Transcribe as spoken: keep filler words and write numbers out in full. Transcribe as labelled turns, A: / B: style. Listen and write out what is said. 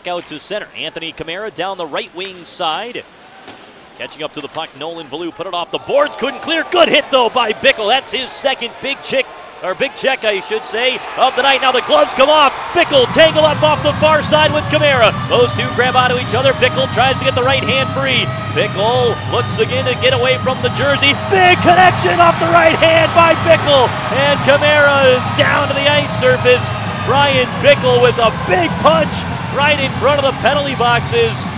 A: Out to center. Anthony Camara down the right wing side. Catching up to the puck, Nolan Valu put it off the boards, couldn't clear. Good hit though by Bickell. That's his second big check, or big check I should say, of the night. Now the gloves come off. Bickell tangle up off the far side with Camara. Those two grab onto each other. Bickell tries to get the right hand free. Bickell looks again to get away from the jersey. Big connection off the right hand by Bickell. And Camara is down to the ice surface. Brian Bickell with a big punch right in front of the penalty boxes.